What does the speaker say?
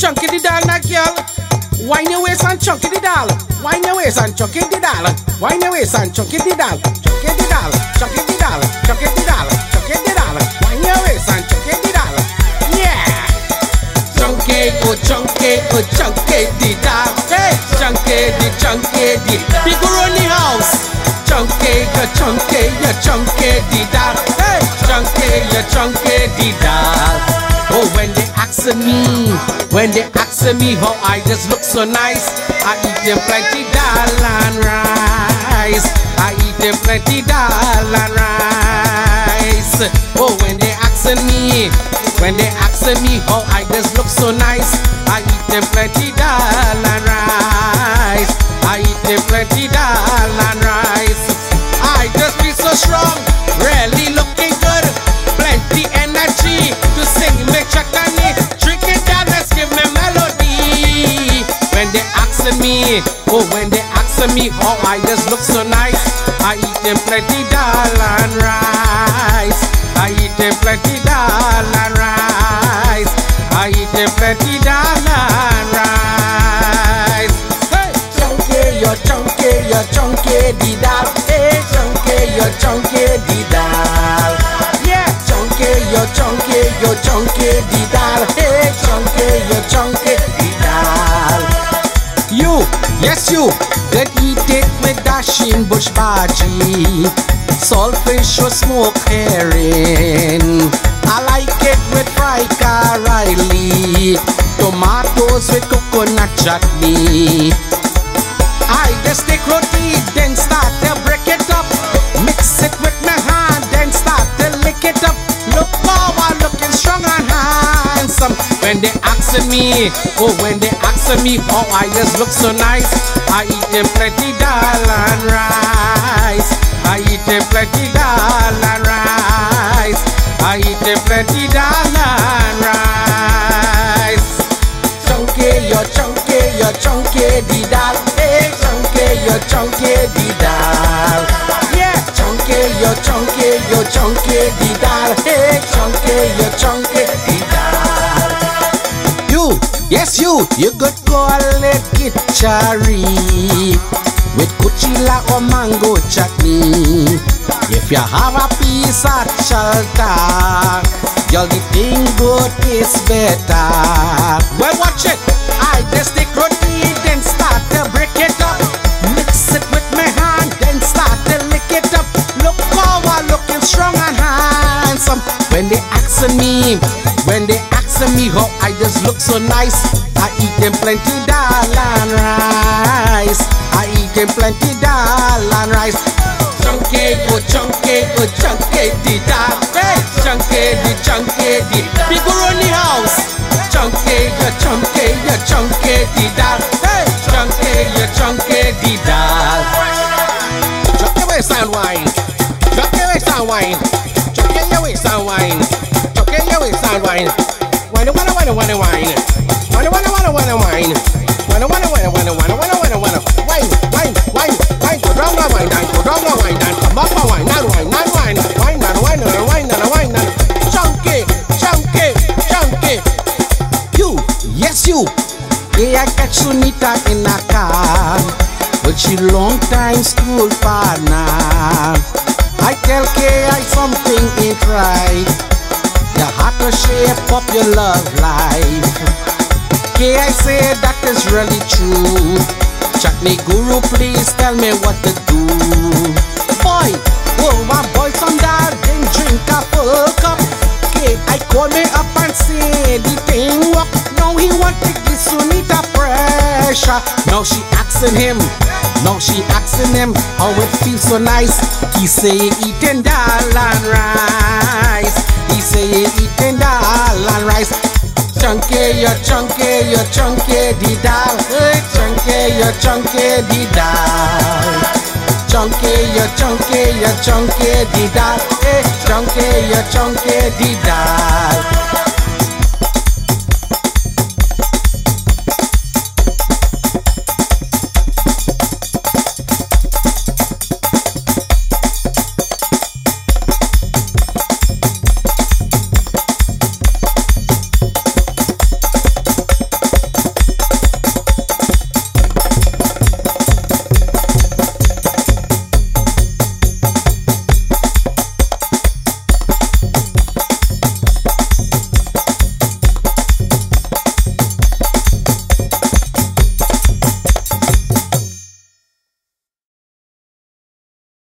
chunky the doll, now girl. Wine your waist and chunky the doll. Wine your waist and chunky the doll. Wine your waist and chunky the doll. Chunky the doll, chunky the doll, chunky the doll, chunky the doll. Wine your waist and chunky the doll. Yeah. Chunky the doll. Hey, chunky the big running house. Chunky the doll. Hey, chunky the doll. Oh, when they ask me how I just look so nice, I eat them plenty dal and rice. I eat them plenty dal and rice. Oh, when they ask me how I just look so nice, I eat them plenty dal and rice. I eat them plenty dal and rice. I just feel so strong, really looking good, plenty energy to sing me chakani, drinking down, let's give me melody. When they asking me, how I just look so nice, I eat them plenty dal and rice. I eat them plenty dal and rice. I eat them plenty dal and rice. Hey, chunky the dal. Hey, chunky the dal. Yeah, chunky the dal. Hey, chunky the dal. You, that eat it with dashing bush bhaji, saltfish or smoked herring. I like it with fried Riley, tomatoes with coconut chutney. I just take roti, then start to break it up, mix it with my hand, then start to lick it up. Look how I'm looking strong and handsome. When they asking me, how I just look so nice, I eat them plenty dal and rice. I eat them plenty dal and rice. I eat them plenty dal and rice. Chunky the dal. Hey, chunky the dal. Yeah, chunky the dal. Hey, chunky the dal. You could call it kitchari with kuchila or mango chutney. If you have a piece of chalta, you'll the thing good taste better. Well, watch it. I just take roti, then start to break it up, mix it with my hand, then start to lick it up. Look how I'm looking strong and handsome. When they asking me how I just look so nice, I eat them plenty dal and rice. I eat them plenty dal and rice. Chunky the dal. Hey, chunky the big running house. Chunky the dal. Hey, chunky the dal. Drop your waist and wine. Drop your waist and wine. Drop your waist and wine. Drop your waist and wine. Wine. Go down the wine, and come up the wine, and wine. Chunky. You. Yeah, I catch Sunita in a car, but she long time school partner. I tell K.I. something ain't right. You have to shape up your love life. K.I. say that is really true. Chutney Guru, please tell me what to do. Boy, my boy some dad didn't drink a full cup. K.I. called me up and said the thing walk. Now he want to give Sunita pressure. Now she asking him how it feels so nice. He say eating dal and rice. He say eating dal and rice. Chunky the dal. Hey, chunky the dal. Chunky the dal. Hey, chunky the dal.